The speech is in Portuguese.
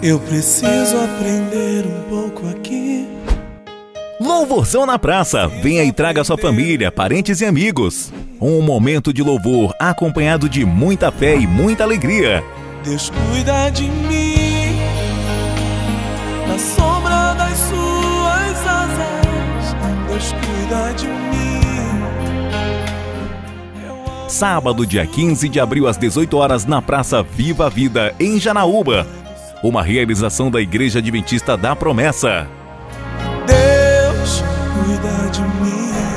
Eu preciso aprender um pouco aqui. Louvorzão na praça. Venha e traga sua família, parentes e amigos. Um momento de louvor acompanhado de muita fé e muita alegria. Deus cuida de mim, na sombra das suas asas. Deus cuida de mim. Sábado, dia 15 de abril, às 18 horas, na Praça Viva a Vida, em Janaúba. Uma realização da Igreja Adventista da Promessa. Deus cuida de mim.